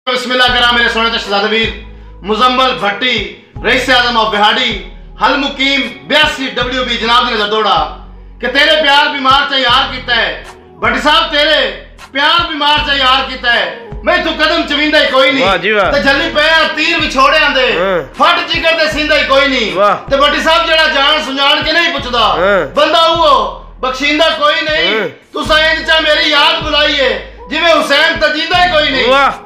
बिस्मिल्लाह करा मेरे सोने ते शहजादवीर मुजम्मल भट्टी रईस आजम ऑफ बिहाड़ी हल मुकीम 82 WB जनाब ने दौड़ा कि तेरे प्यार बीमार च यार कीता है भट्टी साहब तेरे प्यार बीमार च यार कीता है मैं तू कदम चवींदा ही कोई नहीं ते जल्दी पे तीर विछोड़े आंदे फट जिगर दे सिंदा ही कोई नहीं ते भट्टी साहब जेड़ा जान सुजान के नहीं पुछदा बंदा वो बख्शींदा कोई नहीं तुसा इंज चा मेरी याद बुलाई है जिवें हुसैन तजीदा ही कोई नहीं।